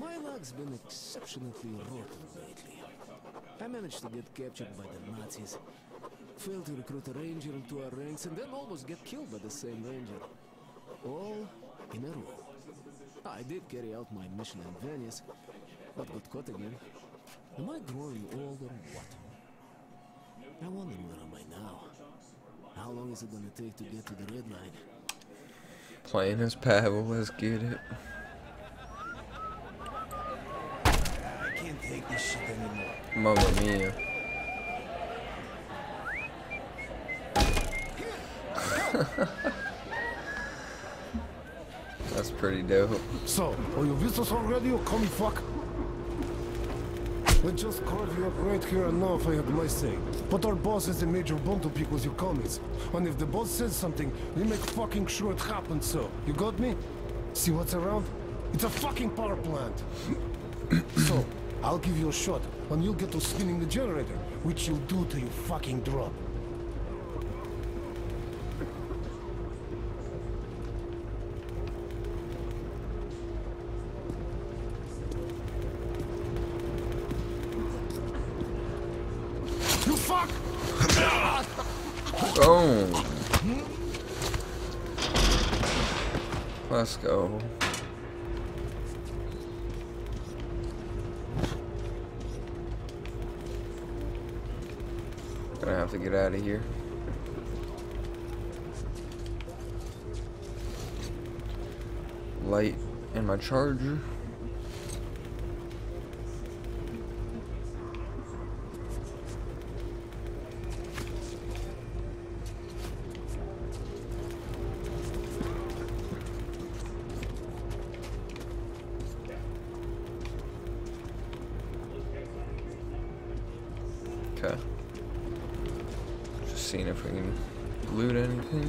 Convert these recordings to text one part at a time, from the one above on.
My luck's been exceptionally rotten lately. I managed to get captured by the Nazis, failed to recruit a ranger into our ranks, and then almost get killed by the same ranger. All in a row. I did carry out my mission in Venice, but got caught again. Am I growing old or what? I wonder where am I now? How long is it gonna take to get to the red line? Playing as Pavel, let's get it. I can't take this shit anymore. Mamma mia. That's pretty dope. So, are you with us already, you commie fuck? I just carved you up right here and now if I had my say. But our boss is a major Buntu because you commies. And if the boss says something, we make fucking sure it happens so. You got me? See what's around? It's a fucking power plant. So, I'll give you a shot, and you'll get to spinning the generator, which you'll do till you fucking drop. You fuck! Boom. Let's go. Gonna have to get out of here. Light and my charger. Okay. Just seeing if we can loot anything.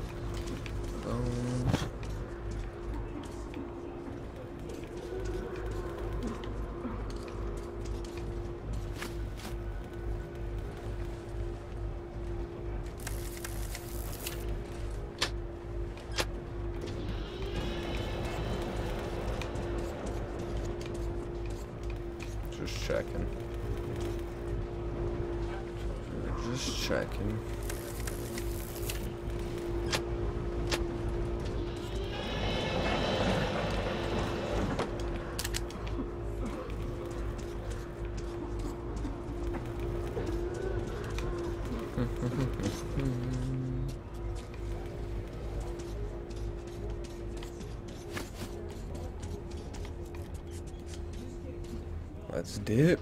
Just checking. Just checking. Let's dip.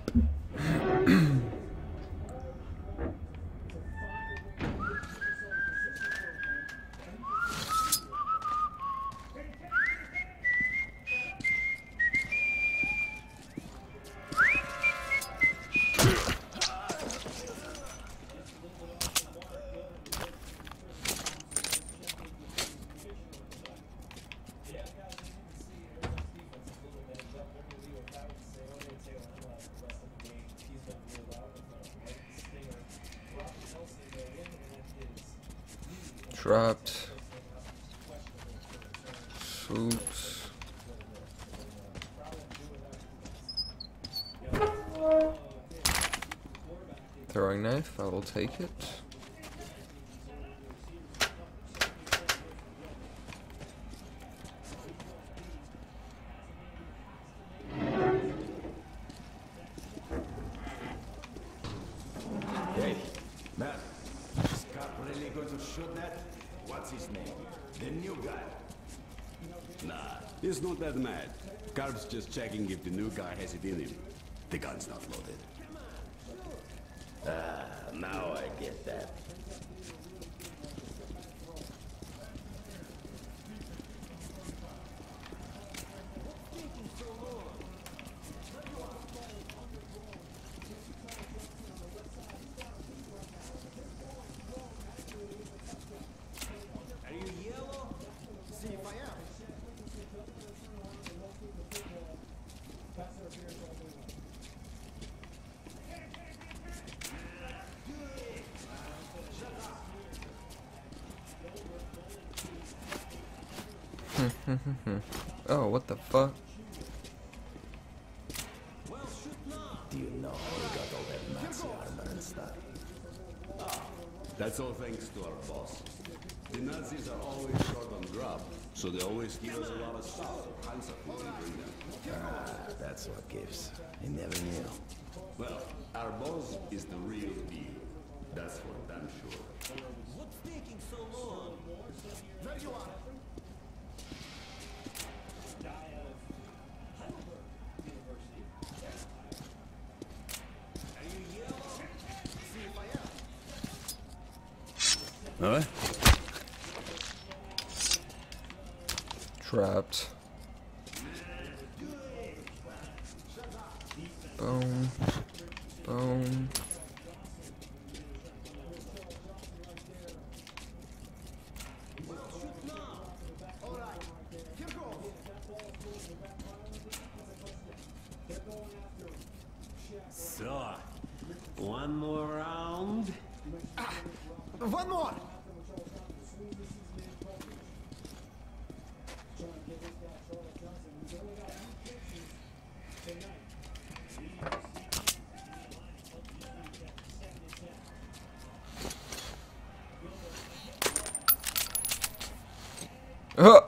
Dropped. Oops. Throwing knife, I will take it. Hey, man, is Carp really going to shoot that? What's his name? The new guy? Nah, he's not that mad. Carp's just checking if the new guy has it in him. The gun's not loaded. Ah, now I get that. Oh, what the fuck? know how we got all that Nazi armor and stuff. That's all thanks to our boss. The Nazis are always short on grub, so they always give us a lot of stuff. Hansa food and bring them. That's what gives. I never knew. Well, our boss is the real deal. That's for damn sure. What's taking so long? There you are. Huh? Trapped. Boom. Boom. So, one more round. One more! Uh.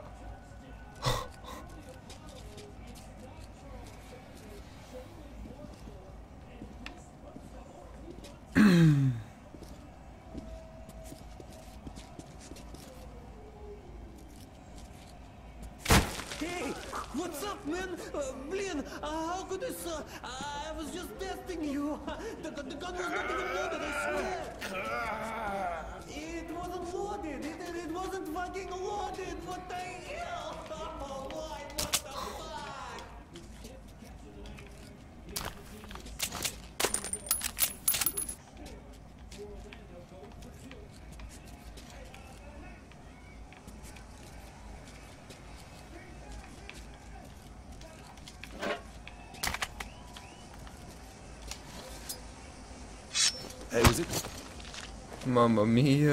Hey, what's up, man? Blin, how could this? I was just testing you. The gun was not even loaded, I swear. It wasn't loaded. It wasn't fucking loaded. What the hell? Oh, why? What the fuck? Hey, was it? Mamma mia.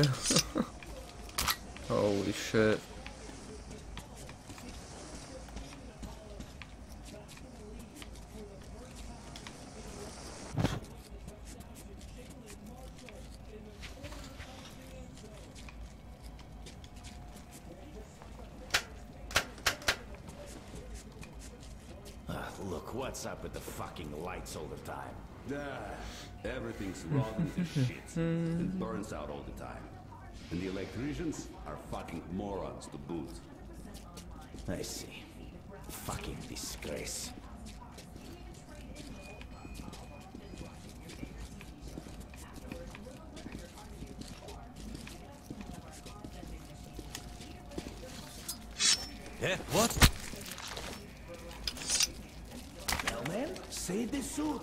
Holy shit. Look, what's up with the fucking lights all the time? Everything's rotten to shit. It burns out all the time. And the electricians are fucking morons to boot. I see. Fucking disgrace. Eh? What? Well, man, say the suit.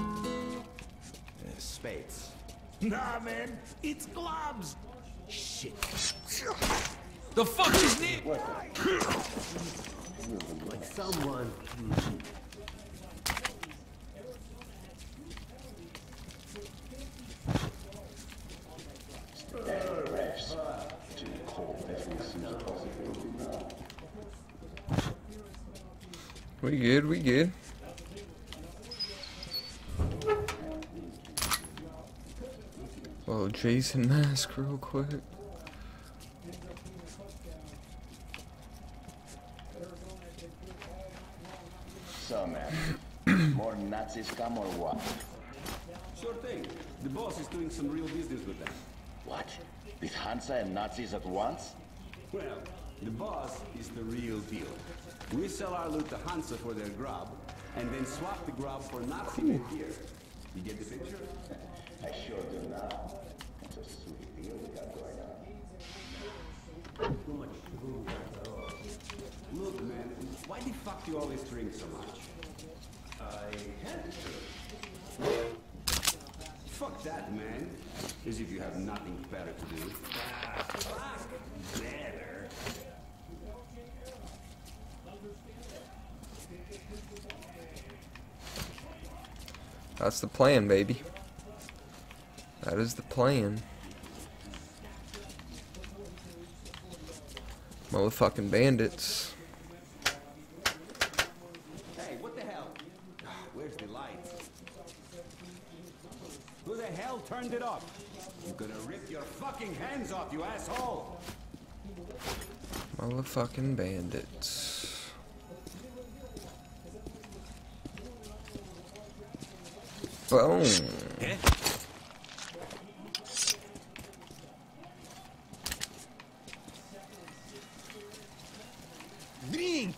Spades. Nah, man, it's gloves. Shit. The fuck is it? Like someone. We good, we good. Well, Jason mask real quick. So, man, more Nazis come or what? Sure thing. The boss is doing some real business with them. What? With Hansa and Nazis at once? Well, the boss is the real deal. We sell our loot to Hansa for their grub, and then swap the grub for Nazi men here. You get the picture? I sure do now. It's a sweet deal we got going on. Look, man, why the fuck do you always drink so much? I had to. Fuck that, man. As if you have nothing better to do. Fuck better. That's the plan, baby. That is the plan. Motherfucking bandits. Hey, what the hell? Where's the light? Who the hell turned it off? I'm gonna rip your fucking hands off, you asshole! Motherfucking bandits. Boom. Eh? Drink!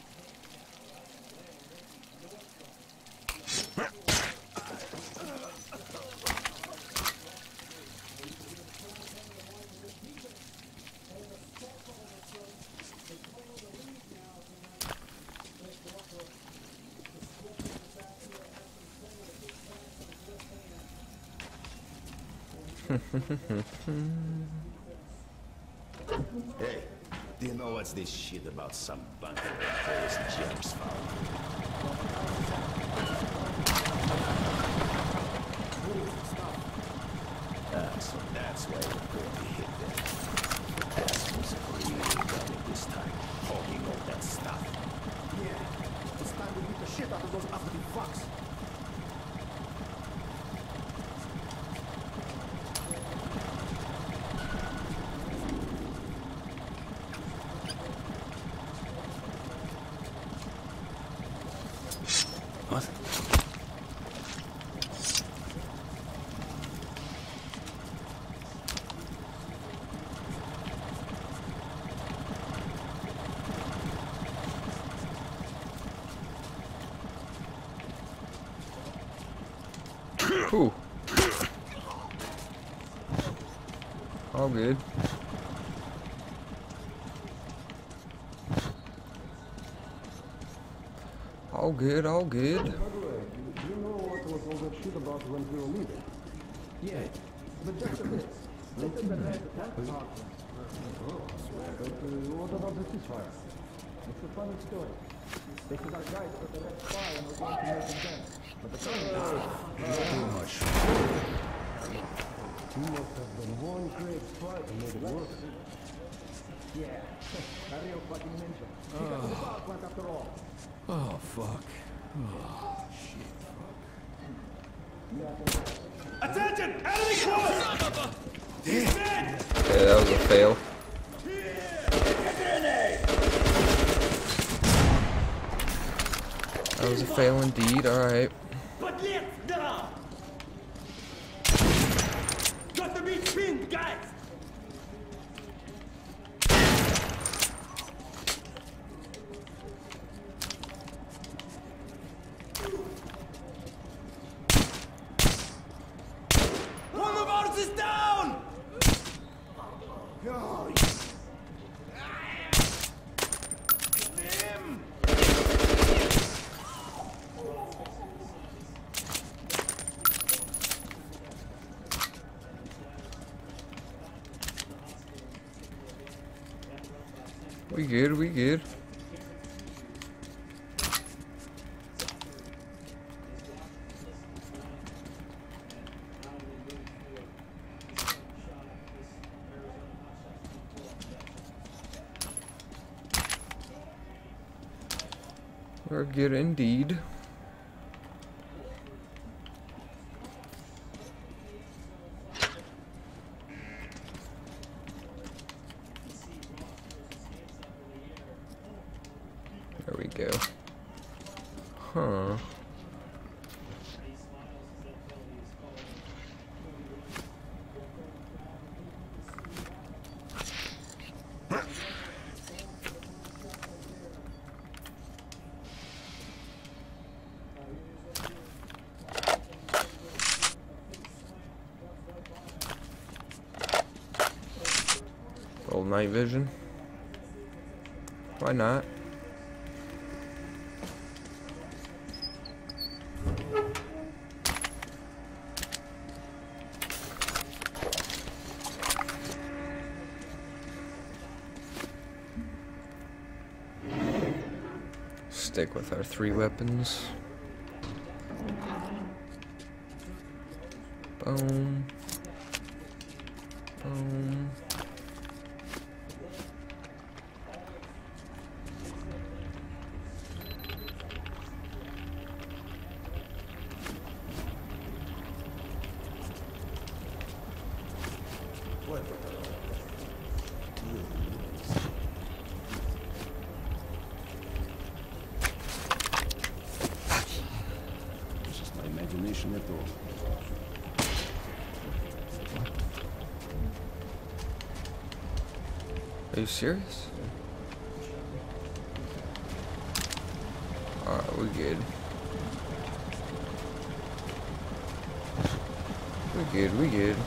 Hey, do you know what's this shit about some bunker of Polish jerks found? So that's why we're going to hit them. Assholes have really done it this time, hogging all that stuff. Yeah, it's time to beat the shit out of those uppity fucks. What? Ooh. All good. All good, all good. By the way, do you know what was all that shit about when we were leaving? Yeah, but just a bit. They said that I had to talk to her. But what about the ceasefire? It's a funny story. They said our guys put the red spy and we're going to make them dance. But the Colonel Too much. You must have done one great fight and made it work. yeah, a real fucking ninja. He got to the power plant after all. Oh, fuck. Oh, shit, fuck. Attention! Enemy close! He's dead! Yeah, that was a fail. That was a fail indeed, alright. But let's down! Got to be pinned, guys! One of ours is down! Oh, him! We good, we good. We're good indeed. There we go. Huh. Little night vision. Why not? Stick with our 3 weapons. Boom. Boom. ammunition at all. Are you serious? Alright, we're good. We're good, we're good.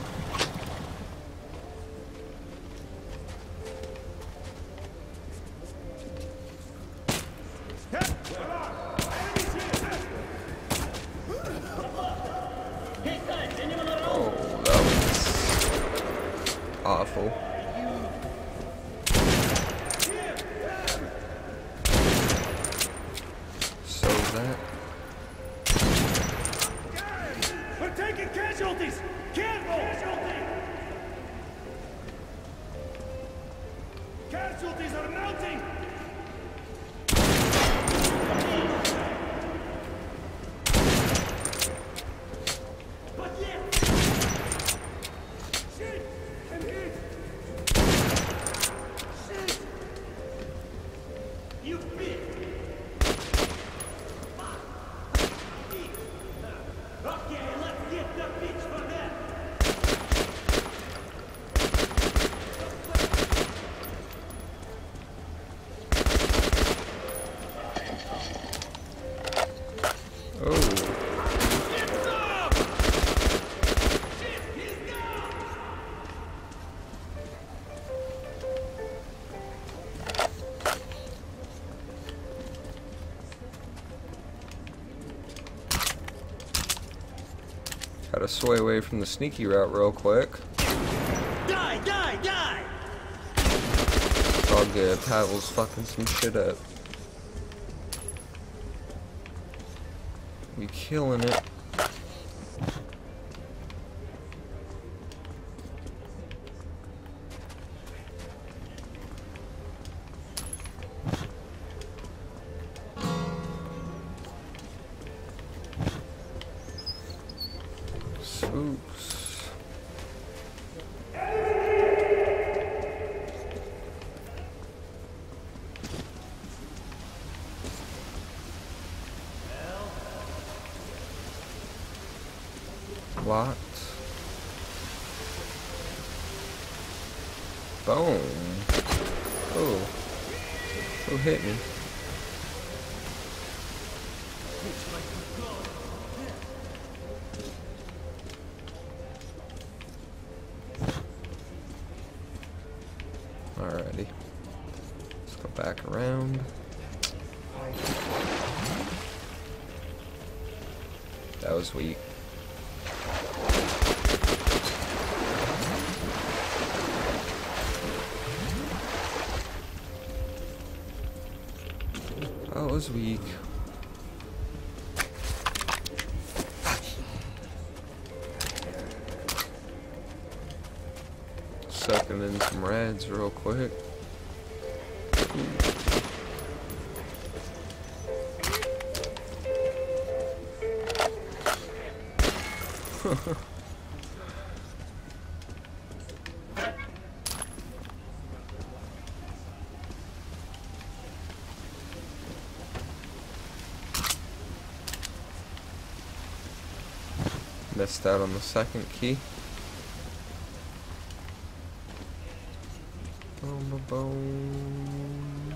Oh, that was awful. So that. We're taking casualties! Casualties! Casualties are mounting! But yeah! Shit! I'm hit! Shit! You bitch! Okay, let's get the bitch for that! Gotta sway away from the sneaky route real quick. Die! Die! Die! It's all good. Pavel's fucking some shit up. We killing it. Oops. What? Boom. Oh. Who hit me? Alrighty. Let's go back around. That was weak. That was weak. Sucking in some reds real quick. Missed out on the second key. Boom, boom, boom.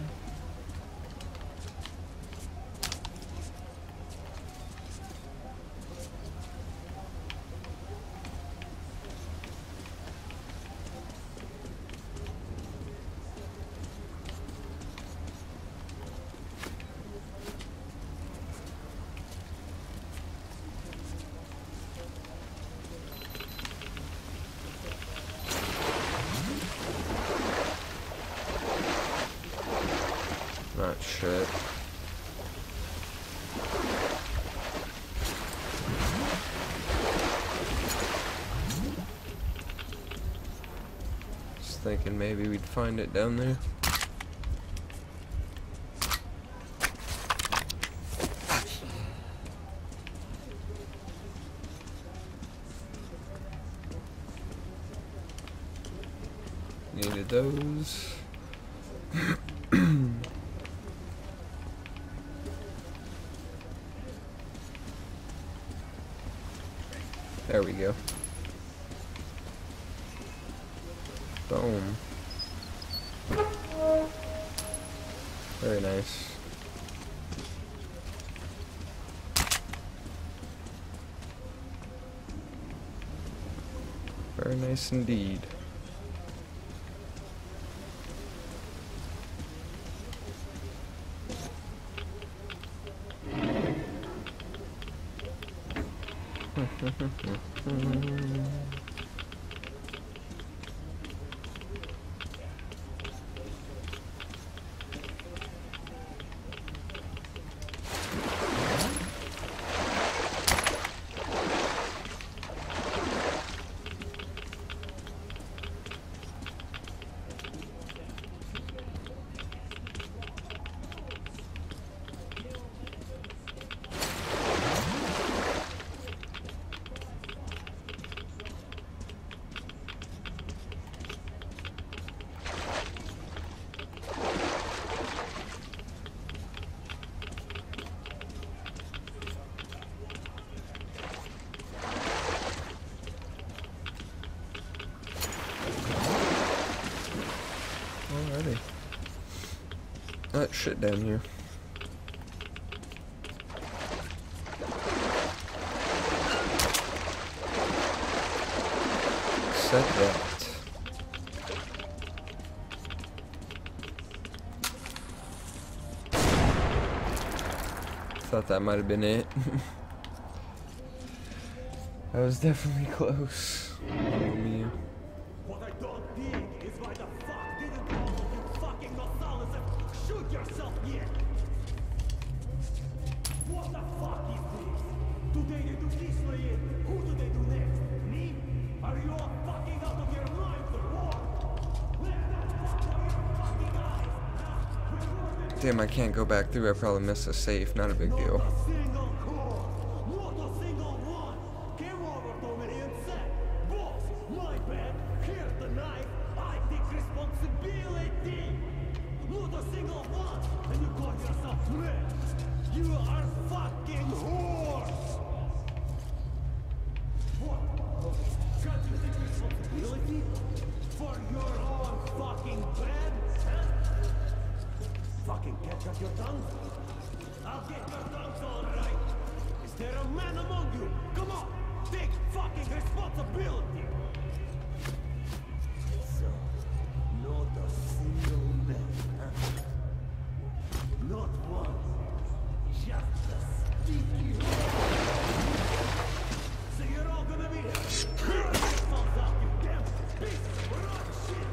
Not shit. Just thinking maybe we'd find it down there. Needed those. There we go. Boom. Very nice. Very nice indeed. Alrighty. That shit down here. Set that. Thought that might have been it. That was definitely close. Oh man. What I don't dig is why the fuck didn't all of you fucking Gonzalez shoot yourself yet? What the fuck is this? Do they do this way? Who do they do next? Me? Are you all fucking out of your minds or what? Let that fuck out of your fucking eyes! Damn, I can't go back through. I probably missed a safe. Not a big deal. Not a single core! Not a single one! Came over to me and said, "Boss, my bad, here's the knife, I take responsibility!" Not a single one! And you call yourself man! You are fucking whores! What? Can't you take responsibility? For your own fucking bad? Huh? Fucking catch up your tongues? I'll get your tongues all right! Is there a man among you? Come on! Take fucking responsibility! So, not a single man, huh? Not one. Just a sticky So you're all gonna be clear yourselves out, you damn piece of rotten shit!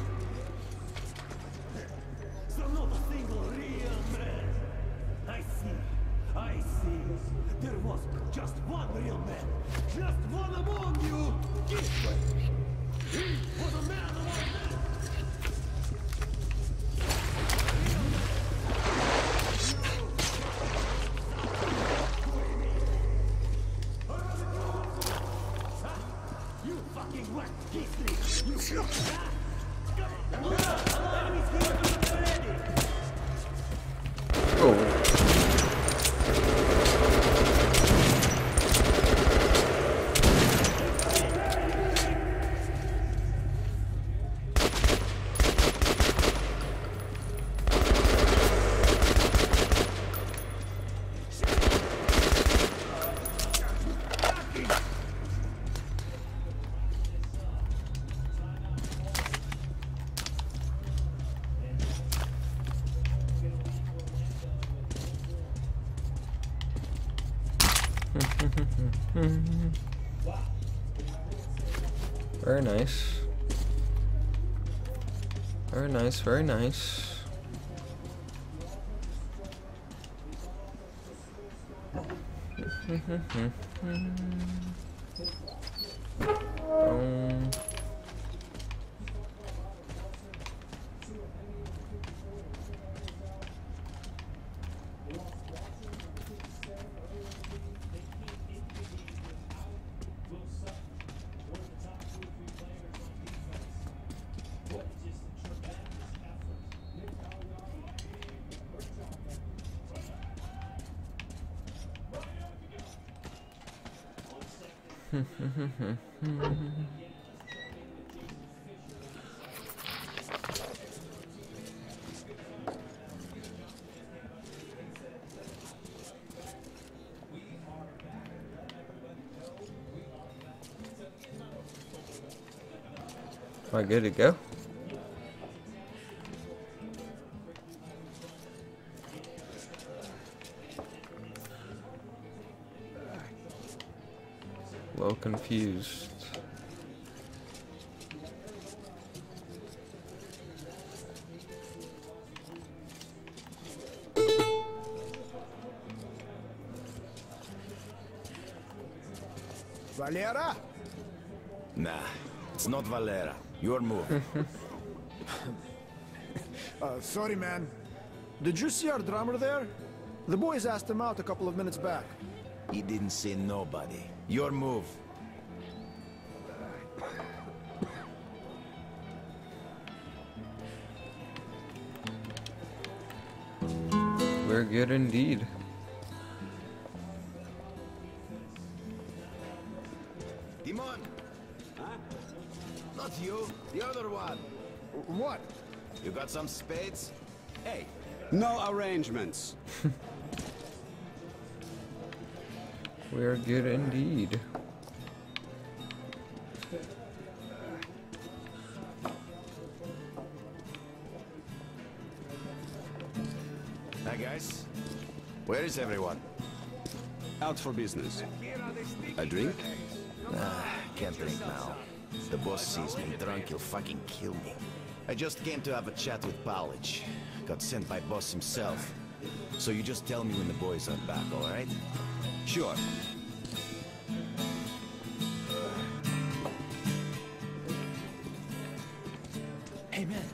So not a single real man. I see. There was just one real man. Just one among you. This way. He was a man among men. You fucking whack geese. You come on. Enemies here already. Oh. Very nice. Very nice, very nice. Am I good to go? Well confused. Valera? Nah, it's not Valera. Your move. Sorry, man. Did you see our drummer there? The boys asked him out a couple of minutes back. He didn't say nobody. Your move. We're good indeed. Dimon! Huh? Not you, the other one. What? You got some spades? Hey, no arrangements. We're good indeed. Hi guys. Where is everyone? Out for business. A drink? Can't drink now. The boss sees me drunk, he'll fucking kill me. I just came to have a chat with Palich. Got sent by boss himself. So you just tell me when the boys are back, alright? Sure. Hey, man.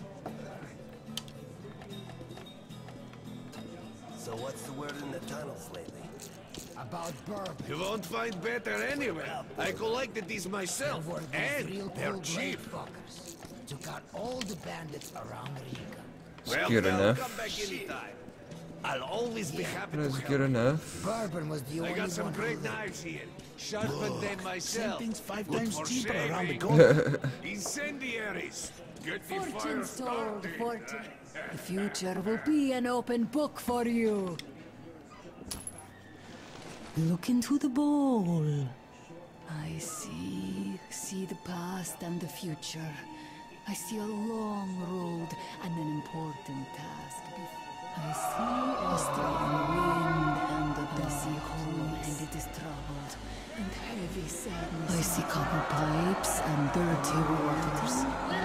So what's the word in the tunnels lately? About bourbon. You won't find better anywhere. I collected these myself, and they're cheap. Fuckers. Took out all the bandits around Riga. It's good enough. Come back anytime. I'll always be happy to That's help. good enough. Bourbon was the I only got some one great who knives here. Sharpened them myself. Something's 5 Good times for cheaper around the shaving. corner. Incendiaries. Get the fire Fortune's told, started. fortune. The future will be an open book for you. Look into the bowl. I see the past and the future. I see a long road and an important task. I see a strong wind and I see home and it is troubled and heavy sadness. I see copper pipes and dirty waters.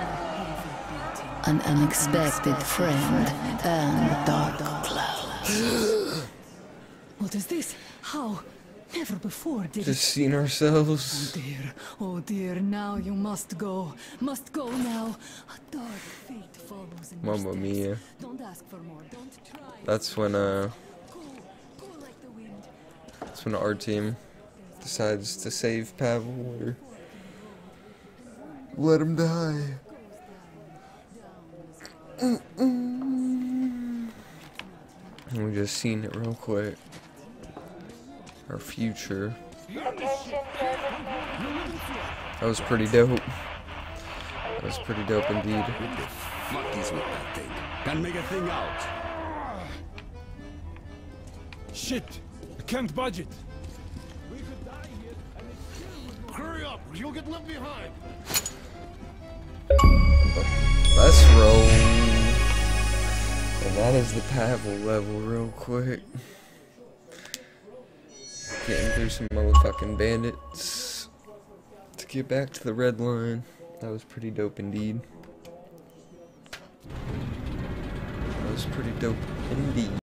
An unexpected friend and dark clouds. What is this? How? Never before did Just it. seen ourselves. Oh dear, now you must go now. A dark fate follows in your Mamma steps. mia. Don't ask for more, don't try. That's when Go like the wind. that's when our team decides to save Pavel or let him die. We just seen it real quick. Our future. That was pretty dope. That was pretty dope indeed. What the fuck is with that thing? Can't make a thing out. Shit! I can't budget. Hurry up, or you'll get left behind. Let's roll. And that is the Pavel level real quick. Getting through some motherfucking bandits to get back to the red line. That was pretty dope indeed. That was pretty dope indeed.